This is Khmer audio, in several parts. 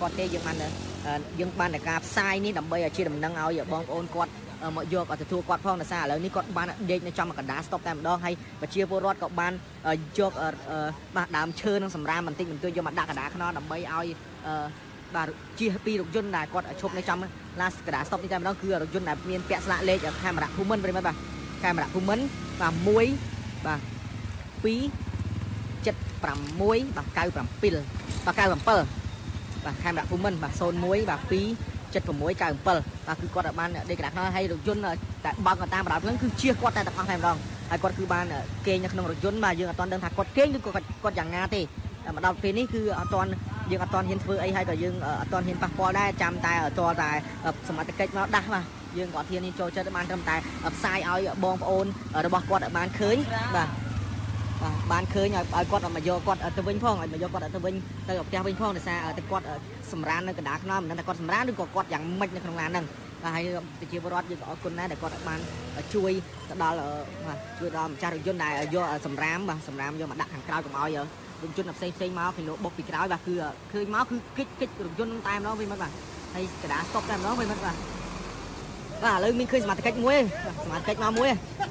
គាត់ទេយើងបានតែការផ្សាយនេះដើម្បីឲ្យជាដំណឹងឲ្យបងប្អូនគាត់មកយកឲ្យទទួលគាត់ផងដោយសារឥឡូវនេះគាត់បានដេកនៅចំកណ្ដាលស្តុបតែម្ដងហើយប្រជាពលរដ្ឋក៏បានយកបាទដើមឈើនឹងសម្រាមបន្តិចបន្តួចយកមកដាក់កណ្ដាលខ្នងដើម្បីឲ្យបាទជិះពីរថយន្តដែលគាត់ឈប់នៅចំឡាកណ្ដាលស្តុបនេះតែម្ដងគឺរថយន្តដែលមានពាក់ស្លាកលេខខេមរៈភូមិន្ទប្រិមត្តបាទខេមរៈភូមិន្ទបាទ1បាទ2 76បាទ97បាទ97បាទខេមរៈភូមិន្ទបាទ01បាទ2 76 97បាទគឺគាត់បានដេកកណ្ដាលខ្នងហើយរថយន្តតែបើកតាមបណ្ដោយភ្លើងគឺជិះគាត់តែទាំងអស់តែម្ដងហើយគាត់គឺបានគេងនៅក្នុងរថយន្តបាទយើងអត់ទាន់ដឹងថាគាត់គេងឬគាត់យ៉ាងណាទេមកដល់ពេលនេះគឺយើងអត់ទាន់ហ៊ានធ្វើអីហើយក៏យើងអត់ទាន់ហ៊ានប៉ះពាល់ដែរចាំតែតរតែសមត្ថកិច្ចមកដាស់បាទយើងក៏អត់ហ៊ានចូលចិត្តបានត្រឹមតែផ្សាយឲ្យបងប្អូនរបស់គាត់បានឃើញបាទបានឃើញឲ្យគាត់មកយកគាត់ទៅវិញផងឲ្យមកយកគាត់ទៅវិញទៅផ្ទះវិញផងដោយសារតែគាត់សម្រាននៅកណ្ដាលខ្នងមិនដឹងថាគាត់សម្រានឬក៏គាត់យ៉ាងម៉េចនៅក្នុងឡានហ្នឹងបាទហើយប្រជាពលរដ្ឋយើងក៏អរគុណដែរដែលគាត់បានជួយទៅដល់ជួយដល់ម្ចាស់រថយន្តដែលយកសម្រាមយកមកដាក់ខាងក្រោយកុំឲ្យរថយន្តផ្សេងមកពីលោកបុកពីក្រោយបាទគឺឃើញមកគឺគិចរថយន្តនឹងតែម្ដងវិញមកបាទហើយកណ្ដាលស្តុបតែម្ដងវិញមកបាទឥឡូវមានឃើញសមាជិកមួយសមាជិកមកមួយ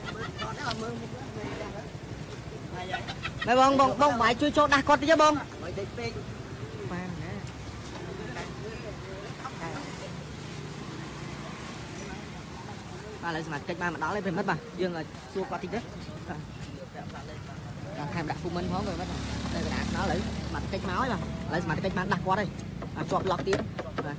បងបាយជួយចូលដាស់គាត់តិចបងបាយតិចពេកបានណាបាទឥឡូវសមាជិកបានមកដល់ហើយប្រិមិត្តបាទយើងសួរគាត់តិចទេបាទខេមដាក់ភូមិន្ទផងប្រិមិត្តនៅកណ្ដាលខ្នល់ឥឡូវសមាជិកមកហើយបាទឥឡូវសមាជិកបានដាស់គាត់ហើយជាប់ឡុកទៀតបាទ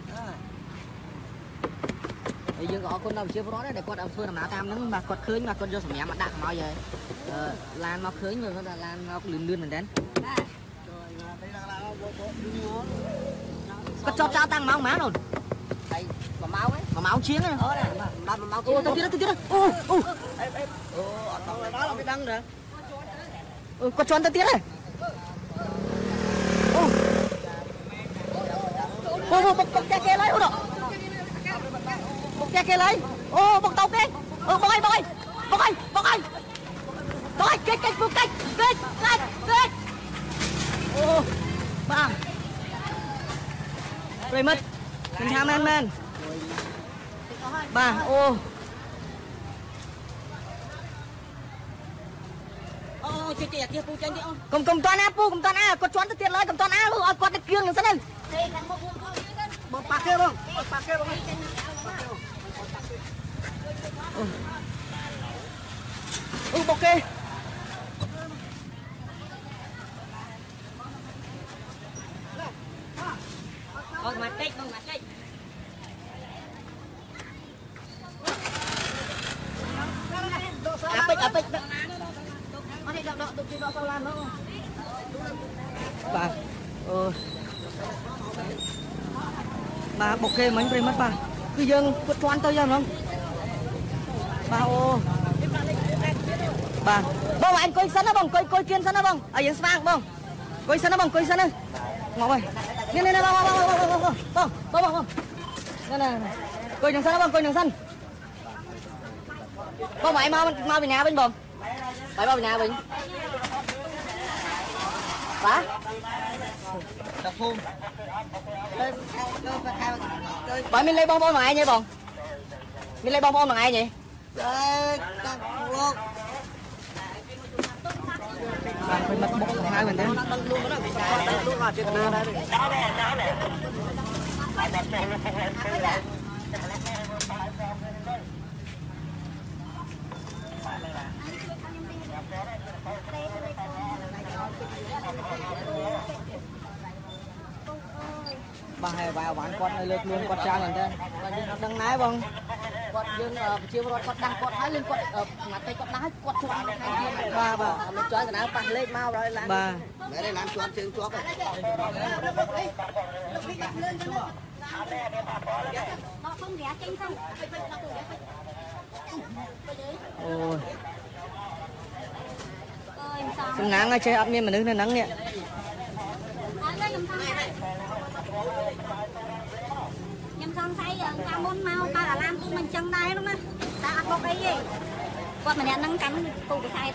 ហើយយើងក៏អរគុណដល់ប្រជាពលរដ្ឋដែរដែលគាត់ធ្វើដំណើរតាមហ្នឹងបាទគាត់ឃើញបាទគាត់យកសម្រាប់មកដាក់មកឲ្យឡានមកឃើញមើលថាឡានមកលឿនមែនទេគាត់ចតចោលតាំងម៉ោងប៉ុន្មានអូនហើយ1ម៉ោងជាងហ្នឹងដល់1ម៉ោងទៅទៀតអូអត់ដល់អត់ដឹងទេគាត់ជន់ទៅទៀតហ៎អូបុកតែគេឡើយអូនបុកតែគេឡើយអូបុកតោគេអូបុកអីកិច្ចបុកកិច្ចអូបាទប្រិមិត្តខ្ញុំថាមែនបាទអូជិះពូចេញទៀតអូនកុំតាន់ណាពូកុំតាន់ណាគាត់ជន់ទៅទៀតឡើយកុំតាន់ណាឲ្យគាត់ទៅគៀងនឹងសិនទៅបងប៉ាគេបងអូបុកគេបងមកតិចអាពេចអត់នេះដកទៅដល់ឡាននោះបាទបាទបុកគេមិញប្រិមិត្តបាទគឺយើងគាត់ជន់ទៅយ៉ាងហ្នឹងបាទអូបាទបងអញអង្គុយសិនណាបងអង្គុយគៀនសិនណាបងឲ្យយើងស្វាងបងអង្គុយសិនណាបងអង្គុយសិនណាមកហើយនេះបងបងនេះអង្គុយនឹងសិនណាបងអង្គុយនឹងសិនបងមកមកពីណាវិញបងបាយមកពីណាវិញបាទដល់ភូមិបាយមានលេខបងប្អូនមួយឯងទេបងមានលេខបងប្អូនមួយឯងទេដល់លោកបាទមិនមកបុកទៅហើយមែនទេដល់លូកណាដល់លូកអាចចេតនាដែរបាទហើយវាយអវ៉ាន់គាត់នៅលើខ្លួនគាត់ច្រើនមែនទេបាទយើងអត់ដឹងដែរបងគាត់យើងប្រជាពលរដ្ឋគាត់ដាស់គាត់ហើយលឿនគាត់ណាត់តែគាត់ដាស់គាត់ជាប់នៅខាងទៀតបាទមិនចង់កណ្ដាលប៉ះលេខមកដល់ឡានបាទមែនទេឡានជាប់ជើងជាប់ហ្នឹងអូសំណាងឲ្យចេះអត់មានមនុស្សនៅហ្នឹងនេះខ្ញុំសង្ស័យកាលមុនមកបើអាឡាមគឺមិនចឹងដែរនោះណាតែអត់បុកអីទេគាត់ម្នាក់ហ្នឹងកាន់ពូកសែត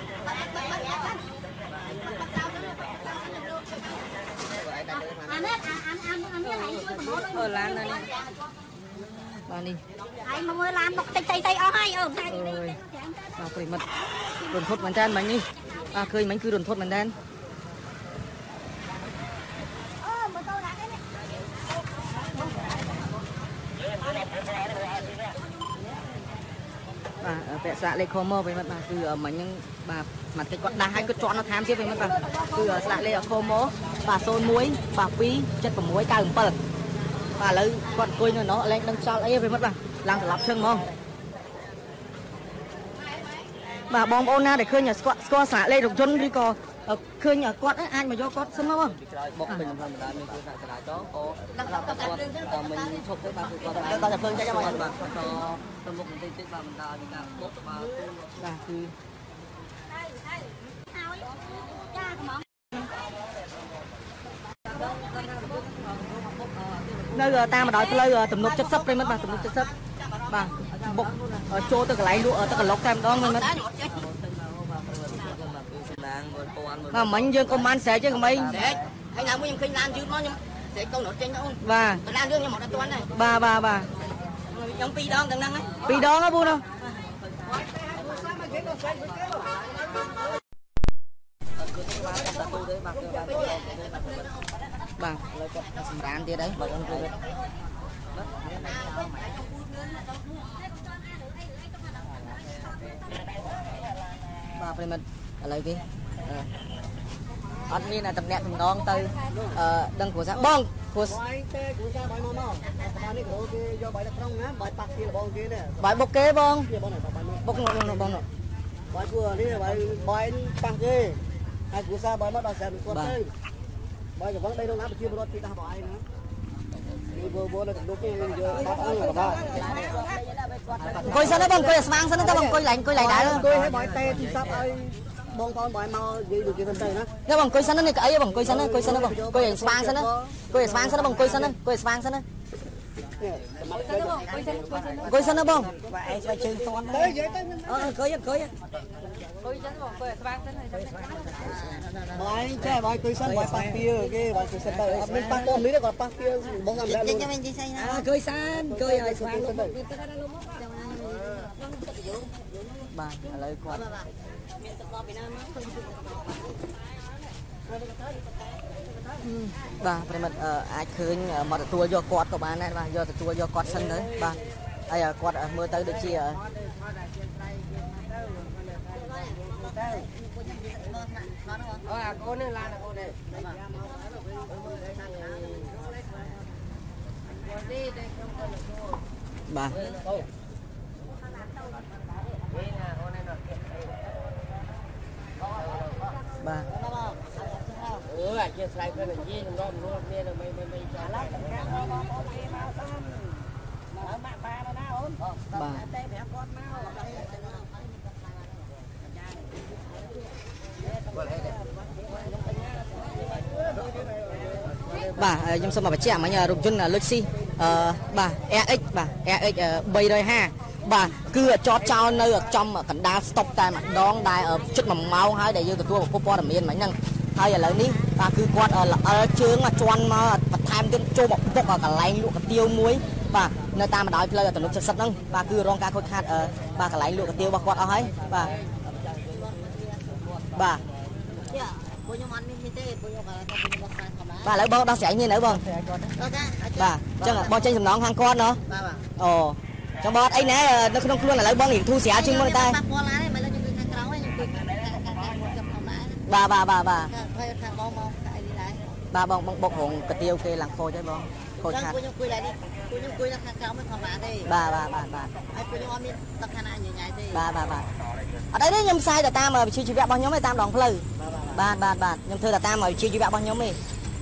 អានេះអានេះ lan này ba đi anh mà mua lan bọc tay ó hay ơi ba cười mật đồn thốt mình đen bánh đi ba cười bánh cứ đồn thốt mình đen bà vẽ xạ lên khomo với mặt bà từ ở mình bà mặt cái con đá hai cái chọn nó tham tiếp với mặt bà từ ở xạ lên ở khomo bà xôn muối bà pí chất của muối cao bờ bà lấy con côi nó lên đang sao lấy với mặt bà làm phải lắp chân không bà bom ôn na để khơi nhà score xạ lên được chân đi cò khơi nhà con ấy ai mà do con sân không bọc mình làm mình xả chó cô mình chụp cái bà con ta là phương cho mọi người bà cho một cái tên bà mình ta bốc bàคือnơi ta mà đòi nơi tụm nốt chất sấp đây mất bà tụm nốt chất sấp bà bốc ở chỗ tôi lấy lụa ở tất cả lóc em đó mình mất mà mình dương công an sẽ chứ không mấy hay là nguyên khinh lan chứ nó nhưng sẽ câu nổi trên đâu và lan dương như một tuần này bà trong pi đó từng năng ấy pi đó nó buồn đâu bà lấy cái đàn kia đấy bà con cười bà phải mình lấy cái anh đi là tập nẹt mình đón từ đằng của xã bông của bài bốc kế bông bốc nó bông nó bài vừa đi bài tăng kê hai của xã bài mất đào xe được qua đây bài của vẫn đây đâu ngã chưa bao giờ ta bài nữa vừa là đúng cái coi sao nó bông coi sang sao nó bông coi lạnh đã coi hay bài tê thì sao ai bông con bài mau gì được cái vấn đề nữa nó bông coi sao nó này cái bông coi sao nó bông coi sang sao nó bông coi sang sao nó coi sao nó bông bài chơi con coi bài chơi bài cười sân bài bạc bia cái bài cười sân đây mình bạc con lý đó còn bạc bia bông làm ra luôn coi san coi rồi bà lấy con bà phải mình ai khơi mà tua do quạt của bạn này bà do tua do quạt sân đấy bà ai quạt mưa tới được chi ở cô này là cô này bà bà chia sẻ cái này gì nó luôn nghe là mày trả lại bà bà trong sân mà trẻ mà nhờ rụng chân là Luxi bà EX bà EX bay rồi ha bà cứ cho trao nơi ở trong cảnh đá stop tay mà đón đai ở chút mà mau hay để vô tụi tôi một miền mấy năng hay là lấy ní bà cứ quạt ở trướng mà choan mà tham đến cho bọc bọc ở cả lạnh lụa cả tiêu muối bà nơi ta mà đói lời tụi nó chất sắt năng bà cứ rong cá khôi khát bà cả lạnh lụa cả tiêu bọc quạt ở ấy bà lấy bông đang sẽ như nữa bông bà chẳng là bông trên sầm nón hàng con nữa ồ trong bó ấy nè nó không luôn là lấy bông thì thu xẻ chừng con tay bà bông bọc hồn cà tiêu kê làng khô cho bông khôi khát bà ở đây đấy nhâm sai là ta mà chưa chịu vẽ bao nhiêu mấy tam đòn phơi bà nhâm thưa là ta mà chưa chịu vẽ bao nhiêu mấy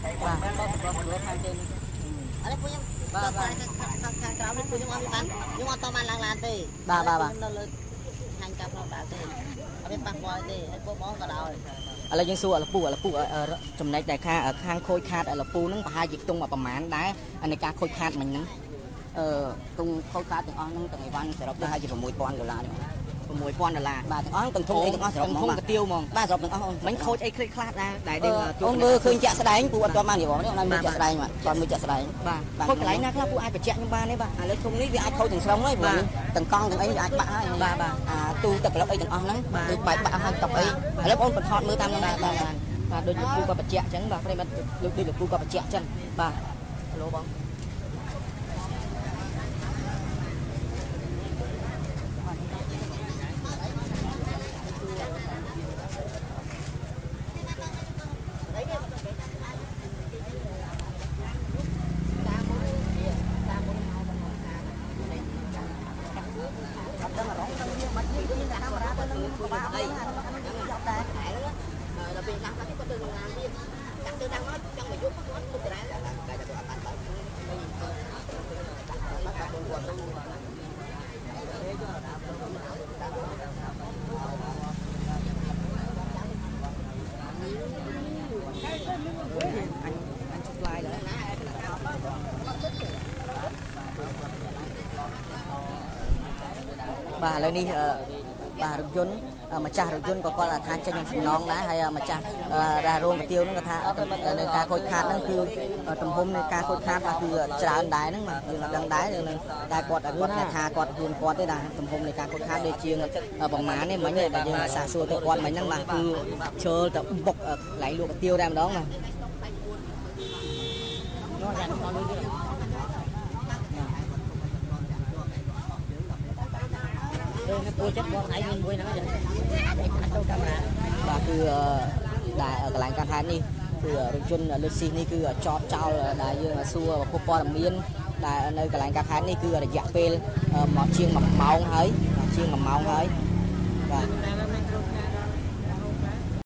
là dân xua là pu trong này đại kha ở khang khôi khát là pu nó hai việc tung màประมาณđá anh này ca khôi khát mình tung khôi khát từng on từng ngày văn sẽ đọc hai việc 6,000 đô la $6000 បាទទាំងអស់ទាំងធំអីទាំងអស់ស្រុកហ្មងកាទៀវហ្មងបាទស្រុកទាំងអស់អូនមិនខូចអីខ្លះខ្លះដែរដែលអូនមើលឃើញចាក់ស្ដែងពូអត់ទាន់បាននិយាយបងនេះអូនមើលចាក់ស្ដែងមកគាត់មើលចាក់ស្ដែងបាទខូចកន្លែងណាខ្លះពូអាចបញ្ជាក់ខ្ញុំបានទេបាទឥឡូវធំនេះវាអាចខូចទាំងស្រុងហើយព្រោះទាំងកង់ទាំងអីវាអាចបាក់ហើយអាទូទឹកក្លឹបអីទាំងអស់ហ្នឹងដូចបែកបាក់ហើយតុកអីឥឡូវបងបន្ថតមើលតាមហ្នឹងបាទដូចលោកគ្រូគាត់បញ្ជាក់អញ្ចឹងបាទប្រិមត្តដូចលោកគ្រូគាត់បញ្ជាក់អញ្ចឹងបាទហៅបង បាទឥឡូវនេះបាទរថយន្តម្ចាស់រថយន្តក៏គាត់ថាចេញសំណងដែរហើយម្ចាស់ដែលរោងកាទៀវហ្នឹងក៏ថានៅការខូចខាតហ្នឹងគឺទំហំនៃការខូចខាតបាទគឺច្រើនដែរហ្នឹងបាទយើងដឹងដែរនឹងតែគាត់ថាគាត់ខ្លួនគាត់ទេដែរទំហំនៃការខូចខាតដូចជាប្រមាណនេះមិញដែលយើងសាកសួរទៅគាត់មិញហ្នឹងបាទគឺជើទៅបុកកន្លែងលក់កាទៀវតែម្ដងបាទពូចិត្តបងឯងមានមួយហ្នឹងចឹងទៅកាមេរ៉ាបាទគឺដែលកន្លែងកាត់ហេតុនេះគឺរថយន្តលុយស៊ីនេះគឺចតចោលដែលយើងសួរប្រភពព័ត៌មានដែលនៅកន្លែងកាត់ហេតុនេះគឺរយៈពេលមកជាង1ម៉ោងហើយជាង1ម៉ោងហើយបាទ